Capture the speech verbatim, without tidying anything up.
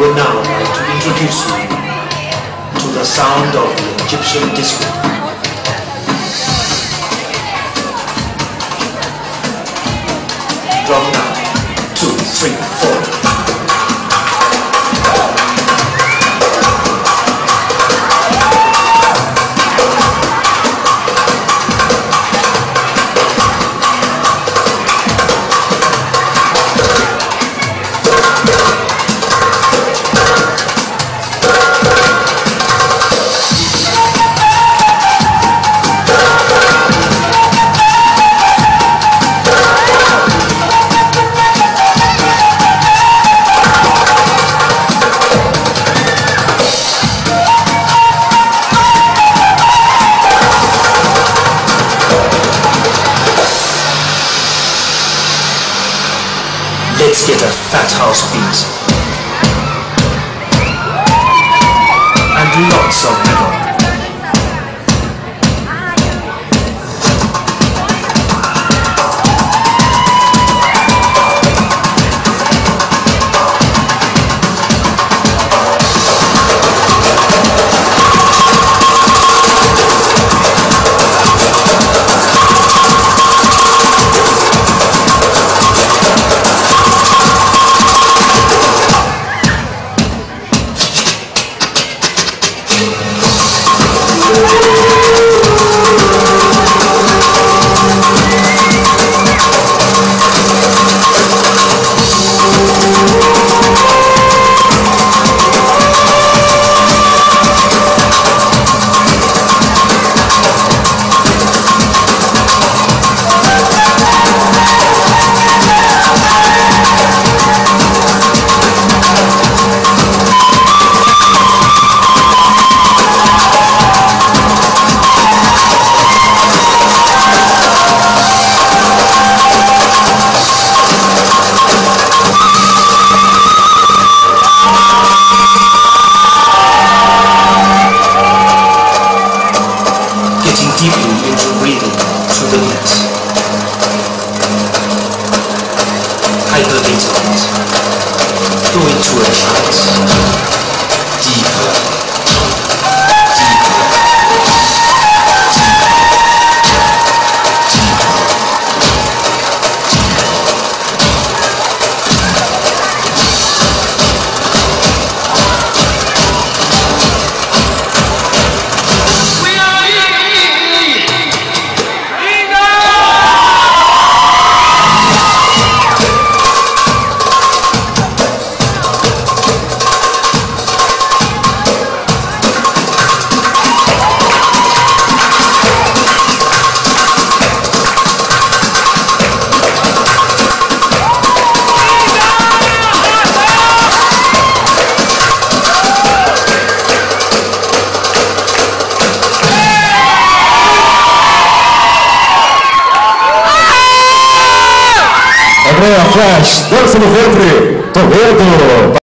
would now like to introduce you to the sound of the Egyptian disco. Drum now, two, three, four. Let's get a fat house beat and lots of rhythm. Deeply into breathing through the beat. Hyperventilate. Go into a trance. Deeper. Deeper. Andrea Flash, dança no ventre, Toledo.